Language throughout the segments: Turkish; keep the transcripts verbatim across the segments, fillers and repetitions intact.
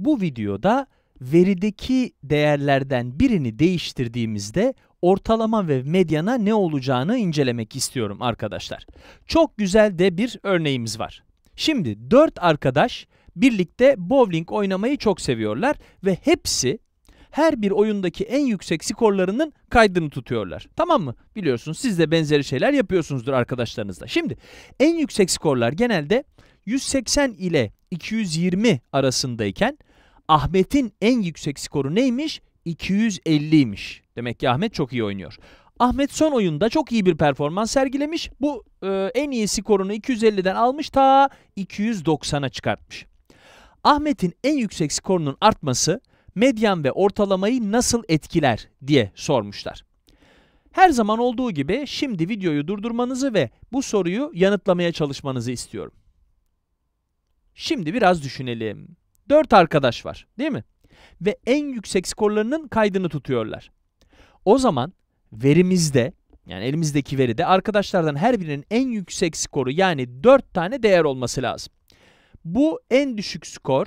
Bu videoda verideki değerlerden birini değiştirdiğimizde ortalama ve medyana ne olacağını incelemek istiyorum arkadaşlar. Çok güzel de bir örneğimiz var. Şimdi dört arkadaş birlikte bowling oynamayı çok seviyorlar ve hepsi her bir oyundaki en yüksek skorlarının kaydını tutuyorlar. Tamam mı? Biliyorsunuz siz de benzeri şeyler yapıyorsunuzdur arkadaşlarınızla. Şimdi en yüksek skorlar genelde yüz seksen ile iki yüz yirmi arasındayken Ahmet'in en yüksek skoru neymiş? iki yüz elliymiş. Demek ki Ahmet çok iyi oynuyor. Ahmet son oyunda çok iyi bir performans sergilemiş. Bu e, en iyi skorunu iki yüz elliden almış ta iki yüz doksana çıkartmış. Ahmet'in en yüksek skorunun artması medyan ve ortalamayı nasıl etkiler diye sormuşlar. Her zaman olduğu gibi şimdi videoyu durdurmanızı ve bu soruyu yanıtlamaya çalışmanızı istiyorum. Şimdi biraz düşünelim. dört arkadaş var, değil mi? Ve en yüksek skorlarının kaydını tutuyorlar. O zaman verimizde, yani elimizdeki veride arkadaşlardan her birinin en yüksek skoru yani dört tane değer olması lazım. Bu en düşük skor,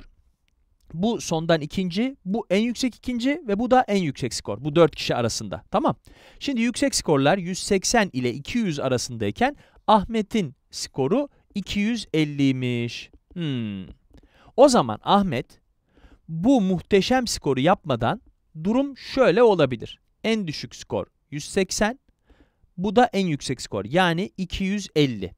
bu sondan ikinci, bu en yüksek ikinci ve bu da en yüksek skor. Bu dört kişi arasında. Tamam. Şimdi yüksek skorlar yüz seksen ile iki yüz arasındayken Ahmet'in skoru iki yüz elliymiş. Hmm. O zaman Ahmet bu muhteşem skoru yapmadan durum şöyle olabilir. En düşük skor yüz seksen, bu da en yüksek skor yani iki yüz elli.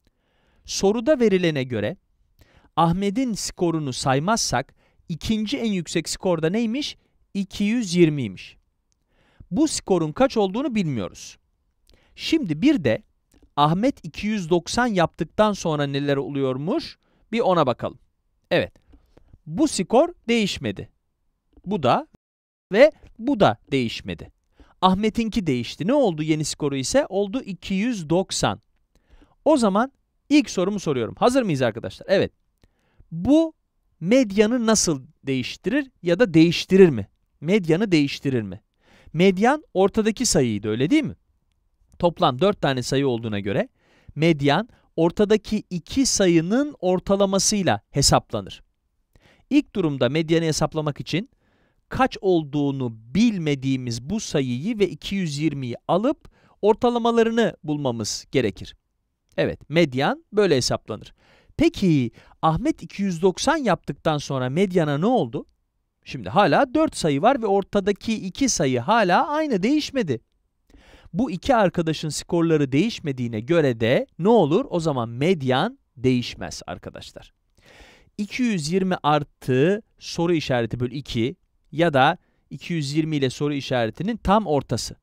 Soruda verilene göre Ahmet'in skorunu saymazsak ikinci en yüksek skor da neymiş? iki yüz yirmiymiş. Bu skorun kaç olduğunu bilmiyoruz. Şimdi bir de Ahmet iki yüz doksan yaptıktan sonra neler oluyormuş? Bir ona bakalım. Evet. Bu skor değişmedi. Bu da ve bu da değişmedi. Ahmet'inki değişti. Ne oldu yeni skoru ise? Oldu iki yüz doksan. O zaman ilk sorumu soruyorum. Hazır mıyız arkadaşlar? Evet. Bu medyanı nasıl değiştirir ya da değiştirir mi? Medyanı değiştirir mi? Medyan ortadaki sayıydı, öyle değil mi? Toplam dört tane sayı olduğuna göre medyan ortadaki iki sayının ortalamasıyla hesaplanır. İlk durumda medyanı hesaplamak için kaç olduğunu bilmediğimiz bu sayıyı ve iki yüz yirmiyi alıp ortalamalarını bulmamız gerekir. Evet, medyan böyle hesaplanır. Peki Ahmet iki yüz doksan yaptıktan sonra medyana ne oldu? Şimdi hala dört sayı var ve ortadaki iki sayı hala aynı, değişmedi. Bu iki arkadaşın skorları değişmediğine göre de ne olur? O zaman medyan değişmez arkadaşlar. iki yüz yirmi artı soru işareti bölü iki ya da iki yüz yirmi ile soru işaretinin tam ortası.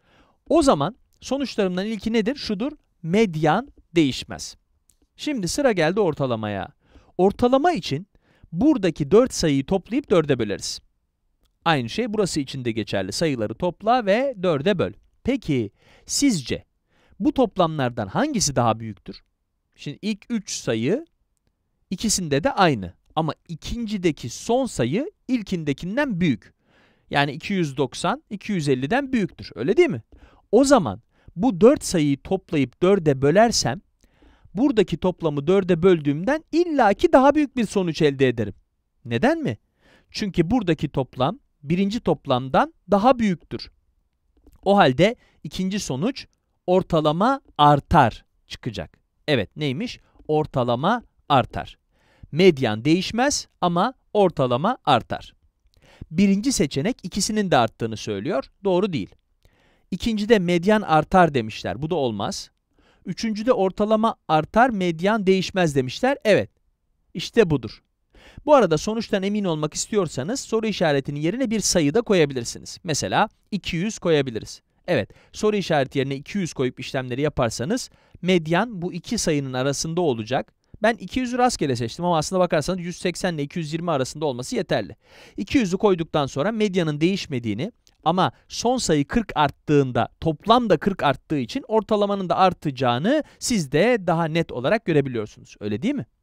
O zaman sonuçlarımdan ilki nedir? Şudur, medyan değişmez. Şimdi sıra geldi ortalamaya. Ortalama için buradaki dört sayıyı toplayıp dörde böleriz. Aynı şey burası için de geçerli. Sayıları topla ve dörde böl. Peki sizce bu toplamlardan hangisi daha büyüktür? Şimdi ilk üç sayı ikisinde de aynı ama ikincideki son sayı ilkindekinden büyük. Yani iki yüz doksan iki yüz elliden büyüktür, öyle değil mi? O zaman bu dört sayıyı toplayıp dörde bölersem buradaki toplamı dörde böldüğümden illaki daha büyük bir sonuç elde ederim. Neden mi? Çünkü buradaki toplam birinci toplamdan daha büyüktür. O halde ikinci sonuç ortalama artar çıkacak. Evet, neymiş? Ortalama artar. Medyan değişmez ama ortalama artar. Birinci seçenek ikisinin de arttığını söylüyor. Doğru değil. İkincide medyan artar demişler. Bu da olmaz. Üçüncüde ortalama artar, medyan değişmez demişler. Evet. İşte budur. Bu arada sonuçtan emin olmak istiyorsanız soru işaretinin yerine bir sayı da koyabilirsiniz. Mesela iki yüz koyabiliriz. Evet, soru işareti yerine iki yüz koyup işlemleri yaparsanız medyan bu iki sayının arasında olacak. Ben iki yüzü rastgele seçtim ama aslında bakarsanız yüz seksen ile iki yüz yirmi arasında olması yeterli. iki yüzü koyduktan sonra medyanın değişmediğini ama son sayı kırk arttığında toplam da kırk arttığı için ortalamanın da artacağını siz de daha net olarak görebiliyorsunuz. Öyle değil mi?